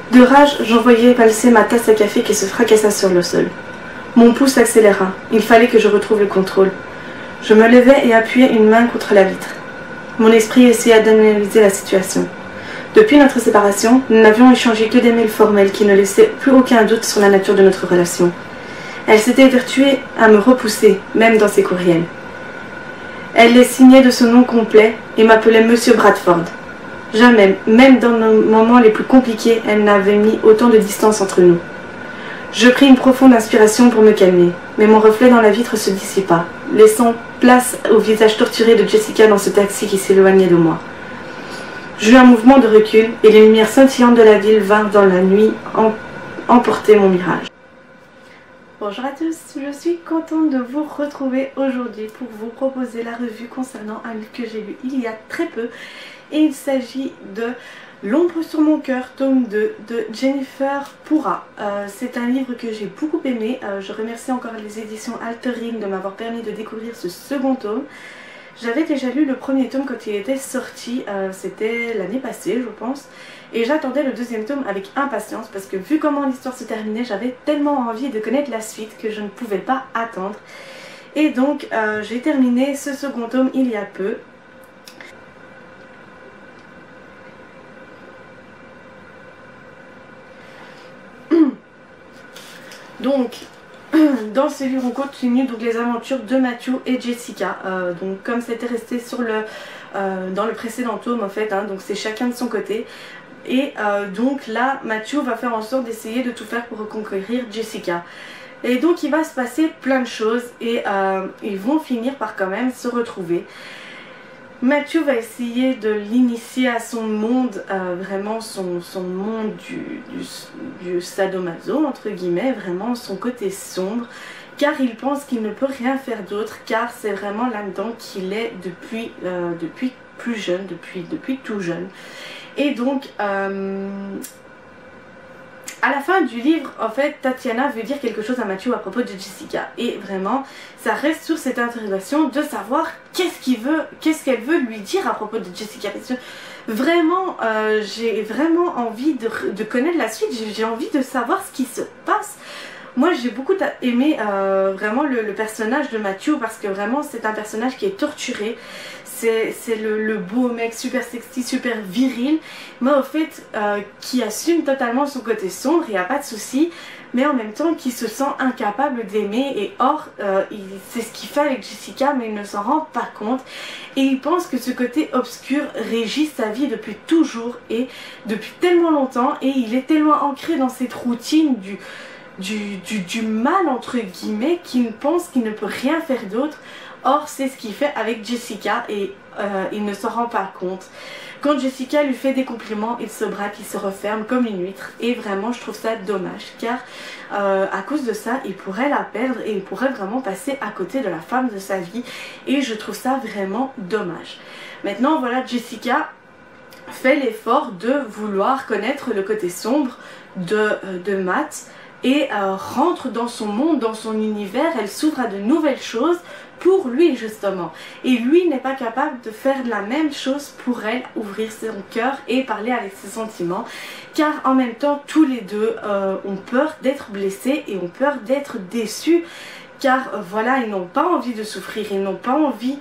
De rage, j'envoyais valser ma tasse à café qui se fracassa sur le sol. Mon pouls s'accéléra. Il fallait que je retrouve le contrôle. Je me levai et appuyai une main contre la vitre. Mon esprit essaya d'analyser la situation. Depuis notre séparation, nous n'avions échangé que des mails formels qui ne laissaient plus aucun doute sur la nature de notre relation. Elle s'était évertuée à me repousser, même dans ses courriels. Elle les signait de son nom complet et m'appelait Monsieur Bradford. Jamais, même dans nos moments les plus compliqués, elle n'avait mis autant de distance entre nous. Je pris une profonde inspiration pour me calmer, mais mon reflet dans la vitre se dissipa, laissant place au visage torturé de Jessica dans ce taxi qui s'éloignait de moi. J'eus un mouvement de recul et les lumières scintillantes de la ville vinrent dans la nuit emporter mon mirage. Bonjour à tous, je suis contente de vous retrouver aujourd'hui pour vous proposer la revue concernant un livre que j'ai lu il y a très peu. Et il s'agit de L'ombre sur mon cœur, tome 2 de Jennifer Pourra. C'est un livre que j'ai beaucoup aimé. Je remercie encore les éditions Altering de m'avoir permis de découvrir ce second tome. J'avais déjà lu le premier tome quand il était sorti, c'était l'année passée je pense. Et j'attendais le deuxième tome avec impatience parce que vu comment l'histoire se terminait, j'avais tellement envie de connaître la suite que je ne pouvais pas attendre. Et donc j'ai terminé ce second tome il y a peu. Donc, dans ce livre, on continue donc les aventures de Matthew et Jessica. Donc, comme c'était resté sur dans le précédent tome, en fait, hein, donc c'est chacun de son côté. Et donc là, Matthew va faire en sorte d'essayer de tout faire pour reconquérir Jessica. Et donc, il va se passer plein de choses et ils vont finir par quand même se retrouver. Matthew va essayer de l'initier à son monde, vraiment son monde du sadomaso, entre guillemets, vraiment son côté sombre, car il pense qu'il ne peut rien faire d'autre, car c'est vraiment là-dedans qu'il est depuis plus jeune, depuis tout jeune. Et donc, à la fin du livre, en fait, Tatiana veut dire quelque chose à Matthew à propos de Jessica. Et vraiment, ça reste sur cette interrogation de savoir qu'est-ce qu'elle veut lui dire à propos de Jessica. Parce que vraiment, j'ai vraiment envie de connaître la suite. J'ai envie de savoir ce qui se passe. Moi, j'ai beaucoup aimé vraiment le personnage de Matthew parce que vraiment, c'est un personnage qui est torturé. C'est le beau mec super sexy, super viril, mais au fait qui assume totalement son côté sombre, il n'y a pas de souci, mais en même temps qui se sent incapable d'aimer et or c'est ce qu'il fait avec Jessica mais il ne s'en rend pas compte et il pense que ce côté obscur régit sa vie depuis toujours et depuis tellement longtemps et il est tellement ancré dans cette routine du mal entre guillemets qu'il pense qu'il ne peut rien faire d'autre. Or c'est ce qu'il fait avec Jessica et il ne s'en rend pas compte. Quand Jessica lui fait des compliments, il se braque, il se referme comme une huître. Et vraiment je trouve ça dommage car à cause de ça il pourrait la perdre et il pourrait vraiment passer à côté de la femme de sa vie. Et je trouve ça vraiment dommage. Maintenant voilà, Jessica fait l'effort de vouloir connaître le côté sombre de Matt. Et rentre dans son monde, dans son univers, elle s'ouvre à de nouvelles choses pour lui justement. Et lui n'est pas capable de faire la même chose pour elle, ouvrir son cœur et parler avec ses sentiments. Car en même temps, tous les deux ont peur d'être blessés et ont peur d'être déçus. Car voilà, ils n'ont pas envie de souffrir, ils n'ont pas envie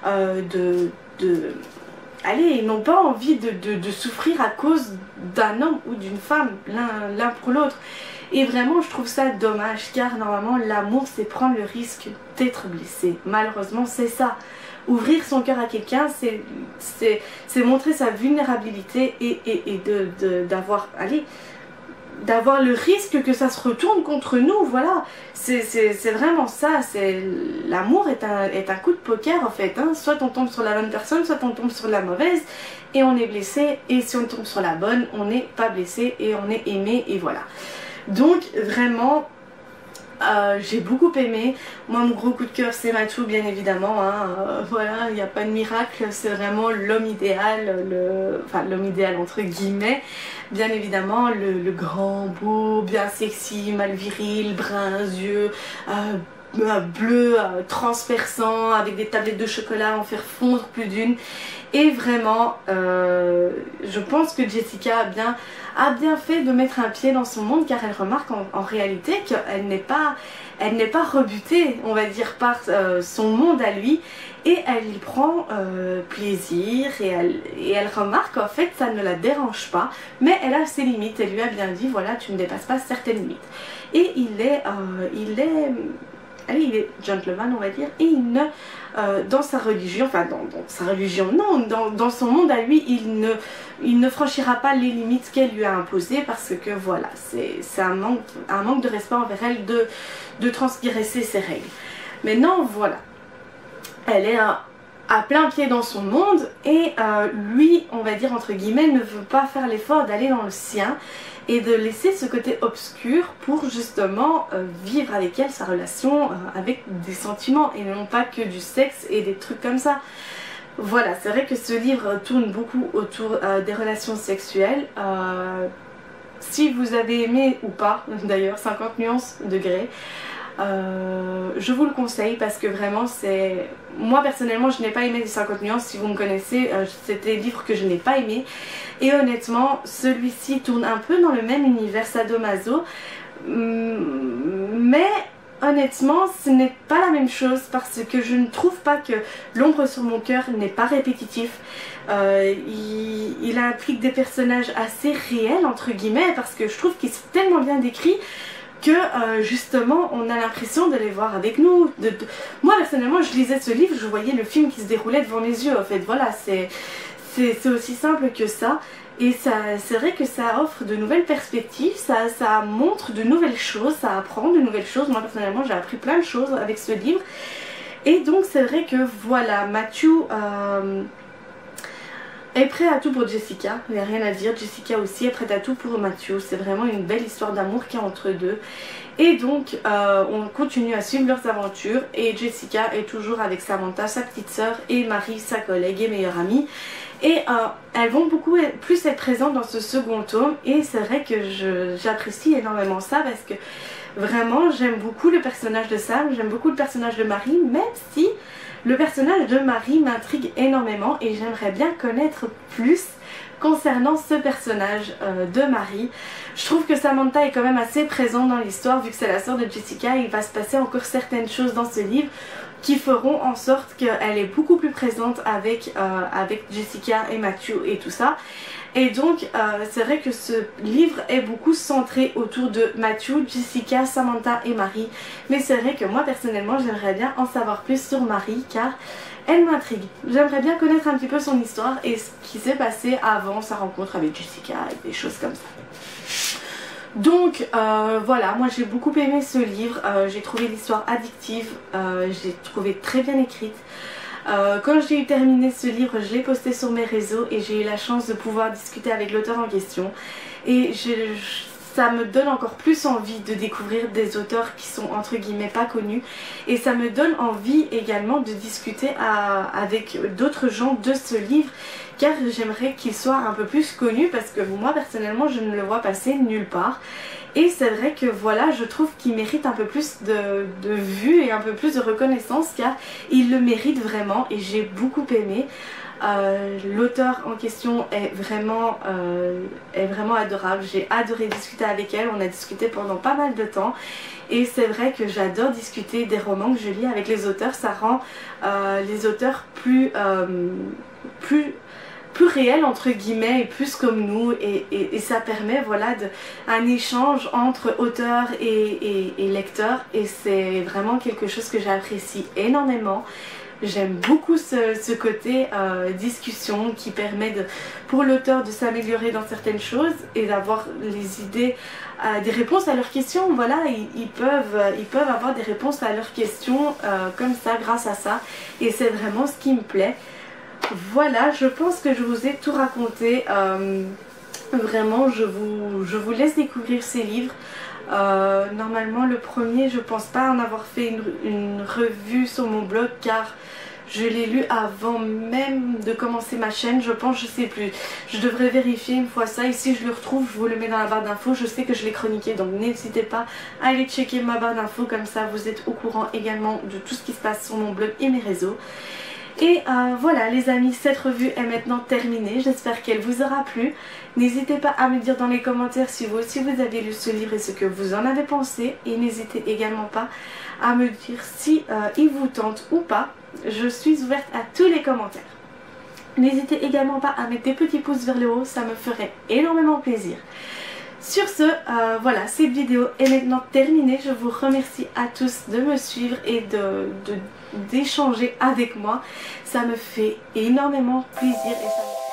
ils n'ont pas envie de souffrir à cause d'un homme ou d'une femme, l'un pour l'autre. Et vraiment je trouve ça dommage car normalement l'amour c'est prendre le risque d'être blessé. Malheureusement c'est ça. Ouvrir son cœur à quelqu'un c'est montrer sa vulnérabilité et d'avoir le risque que ça se retourne contre nous. Voilà, c'est vraiment ça. L'amour est un coup de poker en fait, hein. Soit on tombe sur la bonne personne, soit on tombe sur la mauvaise et on est blessé, et si on tombe sur la bonne on n'est pas blessé et on est aimé et voilà. Donc vraiment j'ai beaucoup aimé. Moi mon gros coup de cœur c'est Matthew bien évidemment, hein. Voilà, il n'y a pas de miracle, c'est vraiment l'homme idéal, enfin l'homme idéal entre guillemets, bien évidemment, le grand, beau, bien sexy, mal viril, brun, yeux, bleu transperçant avec des tablettes de chocolat, en faire fondre plus d'une. Et vraiment, je pense que Jessica a bien fait de mettre un pied dans son monde, car elle remarque en réalité qu'elle n'est pas rebutée, on va dire, par son monde à lui, et elle y prend plaisir, et elle remarque qu'en fait ça ne la dérange pas, mais elle a ses limites. Elle lui a bien dit, voilà, tu ne dépasses pas certaines limites. Et il est gentleman, on va dire, et dans sa religion, enfin dans sa religion, non, dans son monde à lui, il ne franchira pas les limites qu'elle lui a imposées, parce que voilà, c'est un manque de respect envers elle de transgresser ses règles. Maintenant, voilà, elle est à plein pied dans son monde, et lui, on va dire entre guillemets, ne veut pas faire l'effort d'aller dans le sien et de laisser ce côté obscur pour justement vivre avec elle sa relation avec des sentiments et non pas que du sexe et des trucs comme ça. Voilà, c'est vrai que ce livre tourne beaucoup autour des relations sexuelles. Si vous avez aimé ou pas, d'ailleurs, 50 nuances de Grey, je vous le conseille, parce que vraiment c'est... Moi personnellement je n'ai pas aimé les 50 nuances, si vous me connaissez, c'était des livres que je n'ai pas aimé, et honnêtement celui-ci tourne un peu dans le même univers sadomaso, mais honnêtement ce n'est pas la même chose, parce que je ne trouve pas que L'ombre sur mon cœur n'est pas répétitif. Il implique des personnages assez réels entre guillemets, parce que je trouve qu'ils sont tellement bien décrits que justement on a l'impression de les voir avec nous. Moi personnellement je lisais ce livre, je voyais le film qui se déroulait devant mes yeux en fait. Voilà, c'est aussi simple que ça. Et c'est vrai que ça offre de nouvelles perspectives, ça montre de nouvelles choses, ça apprend de nouvelles choses. Moi personnellement j'ai appris plein de choses avec ce livre. Et donc c'est vrai que voilà, Matthew est prêt à tout pour Jessica, il n'y a rien à dire. Jessica aussi est prête à tout pour Matthew. C'est vraiment une belle histoire d'amour qu'il y a entre deux. Et donc on continue à suivre leurs aventures, et Jessica est toujours avec Samantha, sa petite sœur, et Marie, sa collègue et meilleure amie. Et elles vont beaucoup plus être présentes dans ce second tome, et c'est vrai que j'apprécie énormément ça, parce que vraiment j'aime beaucoup le personnage de Sam, j'aime beaucoup le personnage de Marie, même si le personnage de Marie m'intrigue énormément, et j'aimerais bien connaître plus concernant ce personnage de Marie. Je trouve que Samantha est quand même assez présente dans l'histoire, vu que c'est la sœur de Jessica. Il va se passer encore certaines choses dans ce livre qui feront en sorte qu'elle est beaucoup plus présente avec Jessica et Matthew et tout ça. Et donc c'est vrai que ce livre est beaucoup centré autour de Matthew, Jessica, Samantha et Marie. Mais c'est vrai que moi personnellement j'aimerais bien en savoir plus sur Marie, car elle m'intrigue. J'aimerais bien connaître un petit peu son histoire et ce qui s'est passé avant sa rencontre avec Jessica et des choses comme ça. Donc voilà, moi j'ai beaucoup aimé ce livre, j'ai trouvé l'histoire addictive, j'ai trouvé très bien écrite. Quand j'ai eu terminé ce livre, je l'ai posté sur mes réseaux et j'ai eu la chance de pouvoir discuter avec l'auteur en question. Et ça me donne encore plus envie de découvrir des auteurs qui sont entre guillemets pas connus, et ça me donne envie également de discuter avec d'autres gens de ce livre, car j'aimerais qu'il soit un peu plus connu, parce que moi personnellement je ne le vois passer nulle part. Et c'est vrai que voilà, je trouve qu'il mérite un peu plus de vues et un peu plus de reconnaissance, car il le mérite vraiment, et j'ai beaucoup aimé. L'auteur en question est vraiment adorable. J'ai adoré discuter avec elle, on a discuté pendant pas mal de temps, et c'est vrai que j'adore discuter des romans que je lis avec les auteurs. Ça rend les auteurs plus réels entre guillemets, et plus comme nous, et ça permet voilà un échange entre auteur et lecteur, et c'est vraiment quelque chose que j'apprécie énormément. J'aime beaucoup ce côté discussion qui permet pour l'auteur de s'améliorer dans certaines choses et d'avoir les idées, des réponses à leurs questions. Voilà, ils peuvent avoir des réponses à leurs questions comme ça, grâce à ça, et c'est vraiment ce qui me plaît. Voilà, je pense que je vous ai tout raconté. Vraiment, je vous laisse découvrir ces livres. Normalement le premier, je pense pas en avoir fait une revue sur mon blog, car Je l'ai lu avant même de commencer ma chaîne, je pense, je sais plus. Je devrais vérifier une fois ça et si je le retrouve, je vous le mets dans la barre d'infos. Je sais que je l'ai chroniqué, donc n'hésitez pas à aller checker ma barre d'infos, comme ça vous êtes au courant également de tout ce qui se passe sur mon blog et mes réseaux. Et voilà les amis, cette revue est maintenant terminée, j'espère qu'elle vous aura plu. N'hésitez pas à me dire dans les commentaires si vous aussi vous avez lu ce livre et ce que vous en avez pensé. Et n'hésitez également pas à me dire si il vous tente ou pas. Je suis ouverte à tous les commentaires. N'hésitez également pas à mettre des petits pouces vers le haut, ça me ferait énormément plaisir. Sur ce, voilà, cette vidéo est maintenant terminée. Je vous remercie à tous de me suivre et d'échanger avec moi. Ça me fait énormément plaisir et ça me